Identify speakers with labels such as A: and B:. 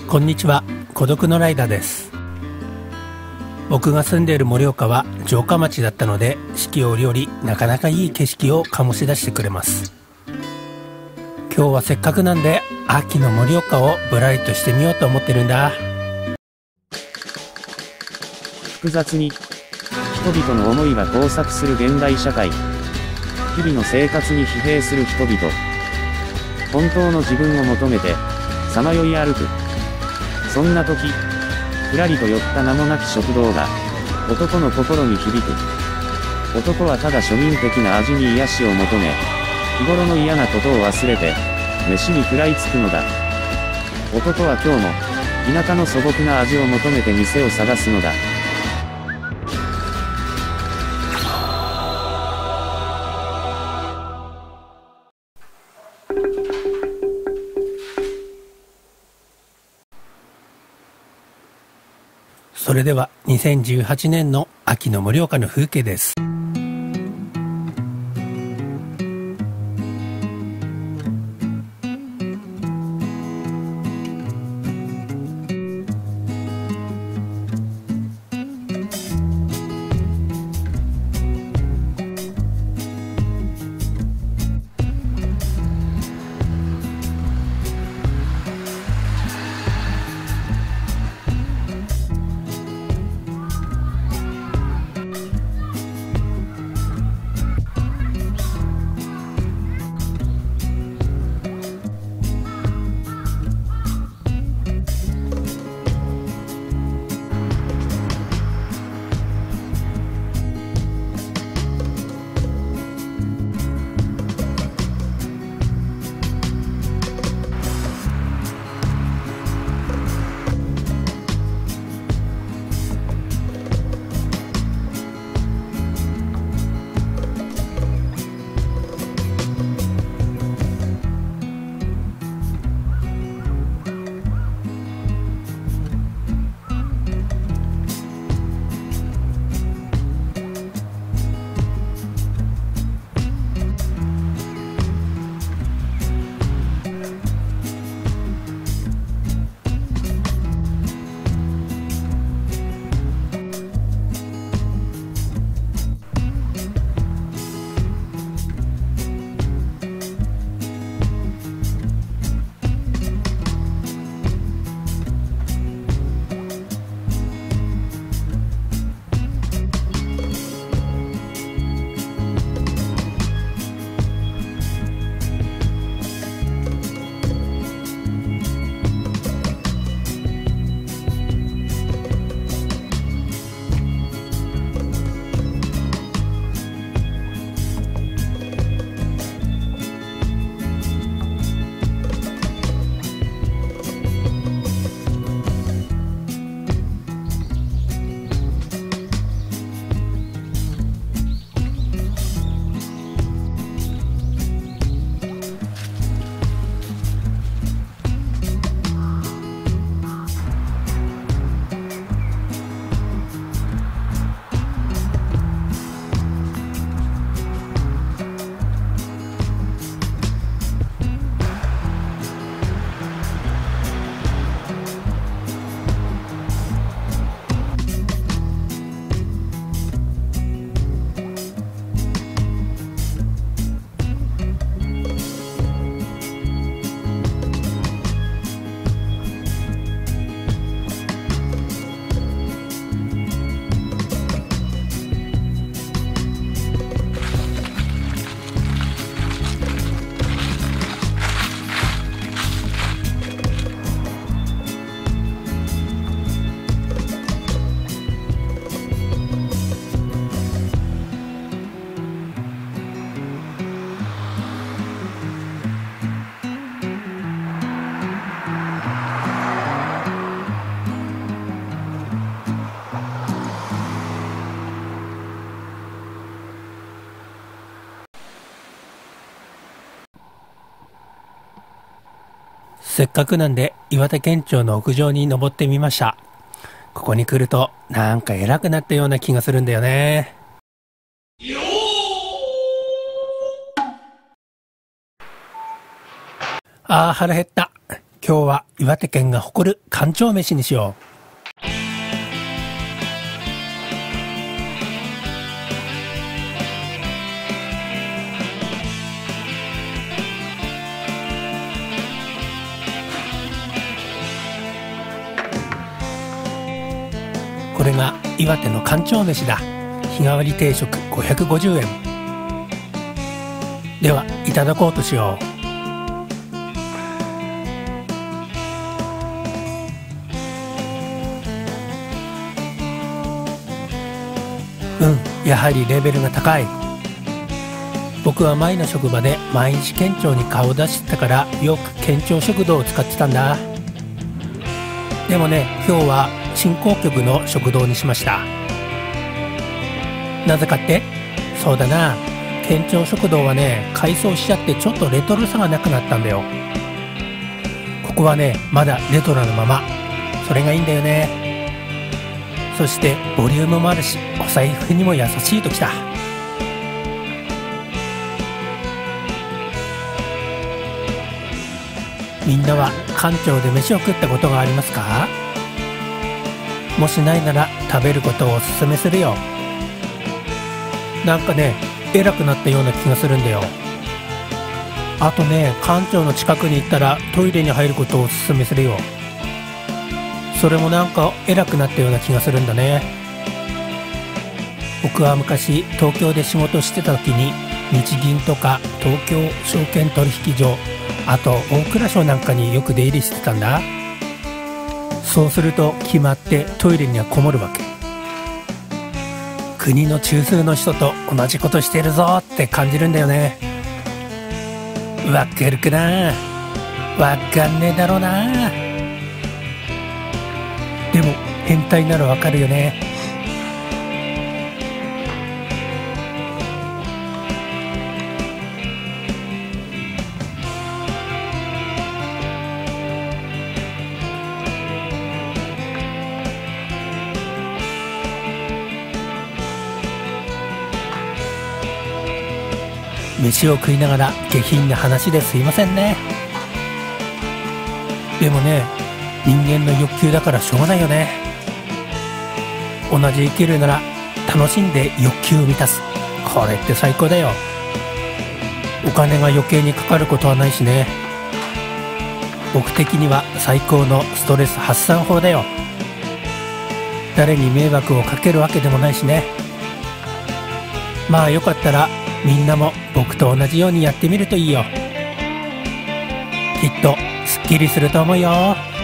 A: こんにちは、孤独のライダーです。僕が住んでいる盛岡は城下町だったので、四季折々なかなかいい景色を醸し出してくれます。今日はせっかくなんで秋の盛岡をぶらりとしてみようと思ってるんだ。
B: 複雑に人々の思いが交錯する現代社会。日々の生活に疲弊する人々。本当の自分を求めてさまよい歩く。そんな時、ふらりと寄った名もなき食堂が男の心に響く。男はただ庶民的な味に癒しを求め、日頃の嫌なことを忘れて飯に食らいつくのだ。男は今日も田舎の素朴な味を求めて店を探すのだ。
A: それでは2018年の秋の盛岡の風景です。せっかくなんで岩手県庁の屋上に登ってみました。ここに来るとなんか偉くなったような気がするんだよね。腹減った。 今日は岩手県が誇る干潮飯にしよう。これが岩手の干潮飯だ。日替わり定食550円。ではいただこうとしよう。やはりレベルが高い。僕は前の職場で毎日県庁に顔を出してたからよく県庁食堂を使ってたんだ。でもね、今日は振興局の食堂にしました。なぜかって？そうだな、県庁食堂はね、改装しちゃってちょっとレトロさがなくなったんだよ。ここはね、まだレトロなまま。それがいいんだよね。そしてボリュームもあるし、お財布にも優しいときた。みんなは官庁で飯を食ったことがありますか？もしないなら食べることをおすすめするよ。なんかね、偉くなったような気がするんだよ。あとね、官庁の近くに行ったらトイレに入ることをおすすめするよ。それもなんか偉くなったような気がするんだね。僕は昔東京で仕事してた時に日銀とか東京証券取引所、あと大蔵省なんかによく出入りしてたんだ。そうすると決まってトイレにはこもるわけ。国の中枢の人と同じことしてるぞって感じるんだよね。わかるかな？わかんねえだろうな。でも変態ならわかるよね。飯を食いながら下品な話ですいませんね。でもね、人間の欲求だからしょうがないよね。同じ生きるなら楽しんで欲求を満たす。これって最高だよ。お金が余計にかかることはないしね。僕的には最高のストレス発散法だよ。誰に迷惑をかけるわけでもないしね。まあよかったらみんなも僕と同じようにやってみるといいよ。きっとすっきりすると思うよ。